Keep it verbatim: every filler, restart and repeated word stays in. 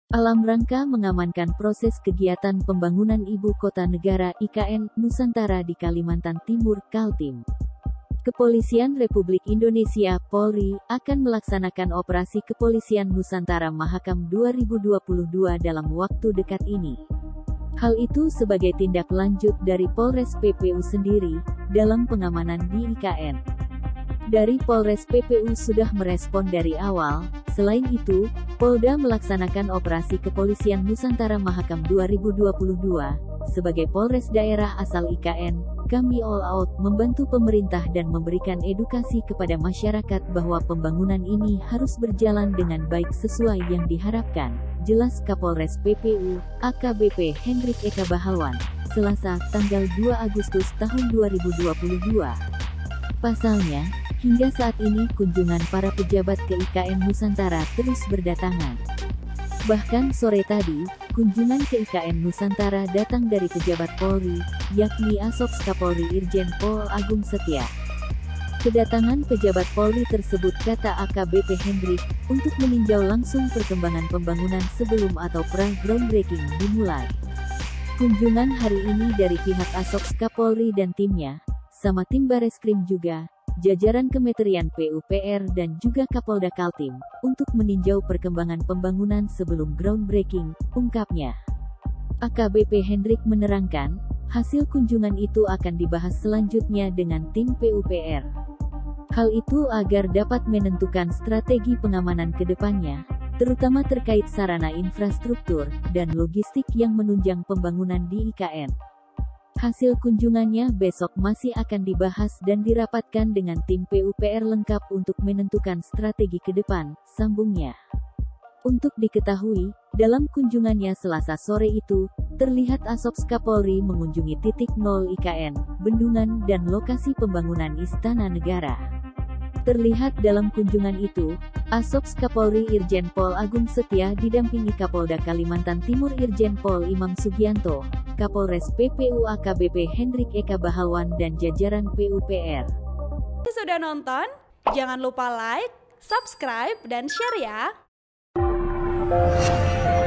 Dalam rangka mengamankan proses kegiatan pembangunan Ibu Kota Negara I K N Nusantara di Kalimantan Timur Kaltim. Kepolisian Republik Indonesia Polri akan melaksanakan operasi Kepolisian Nusantara Mahakam dua ribu dua puluh dua dalam waktu dekat ini. Hal itu sebagai tindak lanjut dari Polres P P U sendiri dalam pengamanan di I K N. Dari Polres P P U sudah merespon dari awal. Selain itu, Polda melaksanakan operasi Kepolisian Nusantara Mahakam dua ribu dua puluh dua sebagai Polres daerah asal I K N. Kami all out membantu pemerintah dan memberikan edukasi kepada masyarakat bahwa pembangunan ini harus berjalan dengan baik sesuai yang diharapkan, jelas Kapolres P P U, A K B P Hendrik Eka Bahalwan, Selasa, tanggal dua Agustus tahun dua ribu dua puluh dua. Pasalnya, hingga saat ini kunjungan para pejabat ke I K N Nusantara terus berdatangan. Bahkan sore tadi, kunjungan ke I K N Nusantara datang dari pejabat Polri, yakni Asops Kapolri Irjen Pol Agung Setia. Kedatangan pejabat Polri tersebut, kata A K B P Hendrik, untuk meninjau langsung perkembangan pembangunan sebelum atau pra-groundbreaking dimulai. Kunjungan hari ini dari pihak Asops Kapolri dan timnya, sama tim Bareskrim juga, jajaran Kementerian P U P R dan juga Kapolda Kaltim, untuk meninjau perkembangan pembangunan sebelum groundbreaking, ungkapnya. A K B P Hendrik menerangkan, hasil kunjungan itu akan dibahas selanjutnya dengan tim P U P R. Hal itu agar dapat menentukan strategi pengamanan ke depannya, terutama terkait sarana infrastruktur dan logistik yang menunjang pembangunan di I K N. Hasil kunjungannya besok masih akan dibahas dan dirapatkan dengan tim P U P R lengkap untuk menentukan strategi ke depan, sambungnya. Untuk diketahui, dalam kunjungannya Selasa sore itu, terlihat Asops Kapolri mengunjungi titik nol I K N, bendungan dan lokasi pembangunan Istana Negara. Terlihat dalam kunjungan itu, Asops Kapolri Irjen Pol Agung Setia didampingi Kapolda Kalimantan Timur Irjen Pol Imam Sugianto, Kapolres P P U A K B P Hendrik Eka Bahalwan dan jajaran P U P R. Sudah nonton? Jangan lupa like, subscribe, dan share ya!